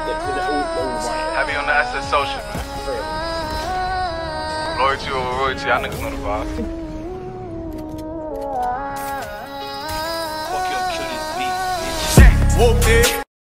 Heavy on the SS social, man. Loyalty over royalty, y'all niggas know the vibe. Fuck your kill this beat, bitch.